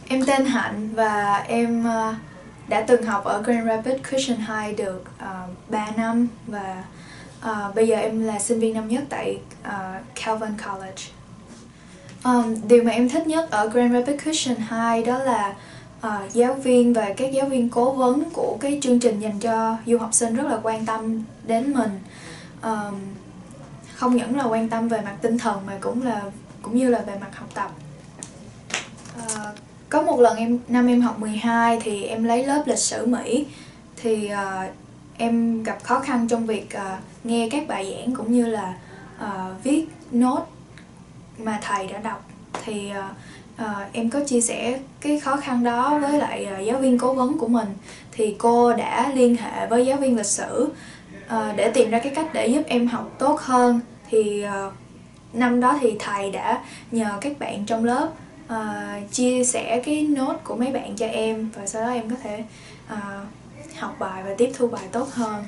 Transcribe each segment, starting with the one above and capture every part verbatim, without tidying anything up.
Em tên Hạnh và em uh, đã từng học ở Grand Rapids Christian High được uh, ba năm và uh, bây giờ em là sinh viên năm nhất tại uh, Calvin College. Um, điều mà em thích nhất ở Grand Rapids Christian High đó là uh, giáo viên và các giáo viên cố vấn của cái chương trình dành cho du học sinh rất là quan tâm đến mình. Um, không những là quan tâm về mặt tinh thần mà cũng là cũng như là về mặt học tập. Uh, có một lần em năm em học mười hai thì em lấy lớp lịch sử Mỹ thì uh, em gặp khó khăn trong việc uh, nghe các bài giảng cũng như là uh, viết nốt mà thầy đã đọc. Thì uh, uh, em có chia sẻ cái khó khăn đó với lại uh, giáo viên cố vấn của mình, thì cô đã liên hệ với giáo viên lịch sử uh, để tìm ra cái cách để giúp em học tốt hơn. Thì uh, năm đó thì thầy đã nhờ các bạn trong lớp uh, chia sẻ cái nốt của mấy bạn cho em, và sau đó em có thể uh, học bài và tiếp thu bài tốt hơn.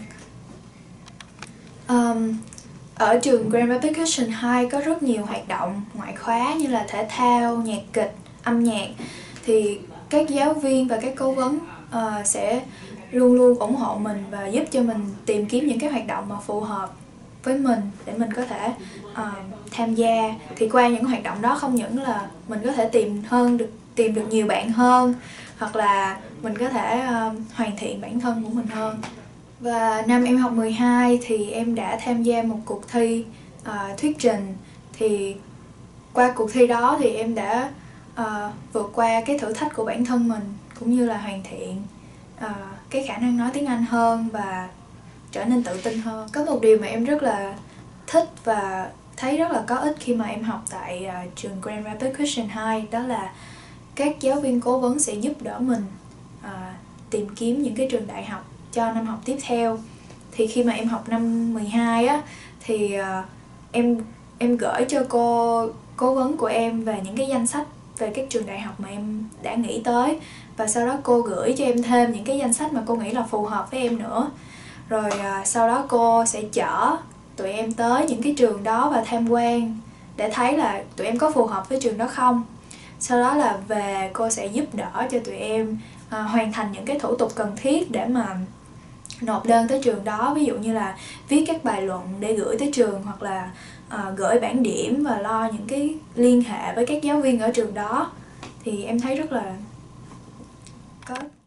Um, Ở trường Grand Rapids Christian High có rất nhiều hoạt động ngoại khóa như là thể thao, nhạc kịch, âm nhạc. Thì các giáo viên và các cố vấn uh, sẽ luôn luôn ủng hộ mình và giúp cho mình tìm kiếm những cái hoạt động mà phù hợp với mình để mình có thể uh, tham gia. Thì qua những hoạt động đó không những là mình có thể tìm hơn được tìm được nhiều bạn hơn, hoặc là mình có thể uh, hoàn thiện bản thân của mình hơn. Và năm em học mười hai thì em đã tham gia một cuộc thi uh, thuyết trình. Thì qua cuộc thi đó thì em đã uh, vượt qua cái thử thách của bản thân mình, cũng như là hoàn thiện uh, cái khả năng nói tiếng Anh hơn và trở nên tự tin hơn. Có một điều mà em rất là thích và thấy rất là có ích khi mà em học tại uh, trường Grand Rapids Christian High, đó là các giáo viên cố vấn sẽ giúp đỡ mình uh, tìm kiếm những cái trường đại học cho năm học tiếp theo. Thì khi mà em học năm mười hai á thì uh, em em gửi cho cô cố vấn của em về những cái danh sách về các trường đại học mà em đã nghĩ tới, và sau đó cô gửi cho em thêm những cái danh sách mà cô nghĩ là phù hợp với em nữa. Rồi uh, sau đó cô sẽ chở tụi em tới những cái trường đó và tham quan để thấy là tụi em có phù hợp với trường đó không. Sau đó là về cô sẽ giúp đỡ cho tụi em uh, hoàn thành những cái thủ tục cần thiết để mà nộp đơn tới trường đó, ví dụ như là viết các bài luận để gửi tới trường, hoặc là uh, gửi bảng điểm và lo những cái liên hệ với các giáo viên ở trường đó. Thì em thấy rất là có